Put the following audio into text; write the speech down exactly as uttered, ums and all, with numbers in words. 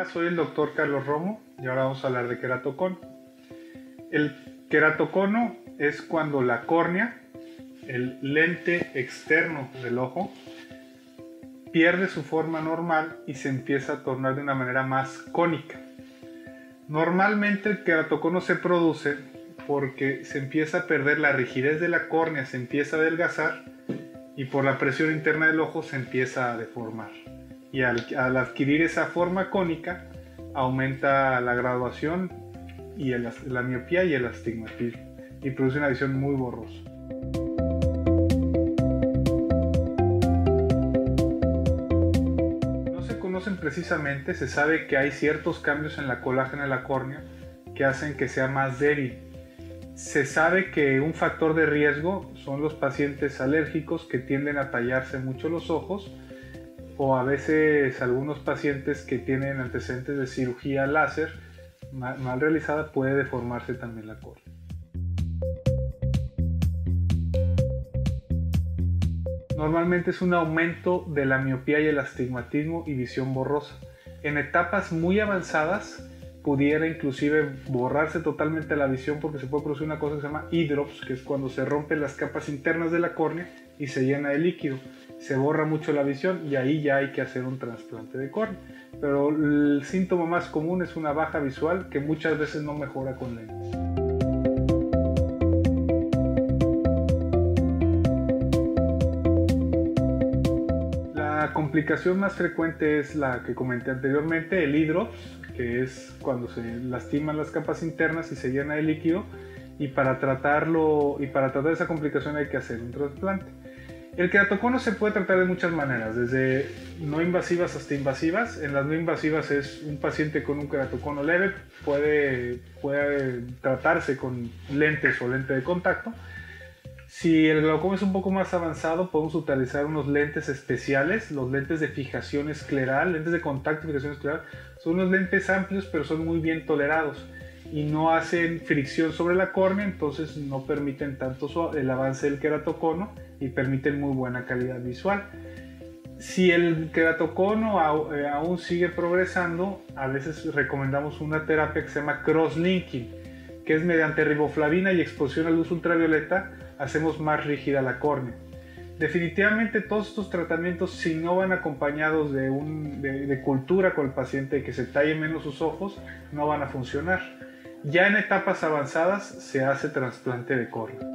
Hola, soy el doctor Carlos Romo y ahora vamos a hablar de queratocono. El queratocono es cuando la córnea, el lente externo del ojo, pierde su forma normal y se empieza a tornar de una manera más cónica. Normalmente el queratocono se produce porque se empieza a perder la rigidez de la córnea, se empieza a adelgazar y por la presión interna del ojo se empieza a deformar. Y al, al adquirir esa forma cónica aumenta la graduación y el, la miopía y el astigmatismo y produce una visión muy borrosa. No se conocen precisamente, se sabe que hay ciertos cambios en la colágena de la córnea que hacen que sea más débil. Se sabe que un factor de riesgo son los pacientes alérgicos que tienden a tallarse mucho los ojos, o a veces algunos pacientes que tienen antecedentes de cirugía láser mal, mal realizada, puede deformarse también la córnea. Normalmente es un aumento de la miopía y el astigmatismo y visión borrosa. En etapas muy avanzadas pudiera inclusive borrarse totalmente la visión porque se puede producir una cosa que se llama eye drops, que es cuando se rompen las capas internas de la córnea y se llena de líquido. Se borra mucho la visión y ahí ya hay que hacer un trasplante de córnea. Pero el síntoma más común es una baja visual que muchas veces no mejora con lentes. La complicación más frecuente es la que comenté anteriormente, el eye drops, que es cuando se lastiman las capas internas y se llena de líquido, y para tratarlo y para tratar esa complicación hay que hacer un trasplante. El queratocono se puede tratar de muchas maneras, desde no invasivas hasta invasivas. En las no invasivas es un paciente con un queratocono leve, puede, puede tratarse con lentes o lente de contacto. Si el glaucoma es un poco más avanzado, podemos utilizar unos lentes especiales, los lentes de fijación escleral, lentes de contacto y fijación escleral. Son unos lentes amplios, pero son muy bien tolerados y no hacen fricción sobre la córnea, entonces no permiten tanto el avance del queratocono y permiten muy buena calidad visual. Si el queratocono aún sigue progresando, a veces recomendamos una terapia que se llama cross-linking, que es mediante riboflavina y exposición a luz ultravioleta hacemos más rígida la córnea. Definitivamente todos estos tratamientos, si no van acompañados de, un, de, de cultura con el paciente, que se talle menos sus ojos, no van a funcionar. Ya en etapas avanzadas se hace trasplante de córnea.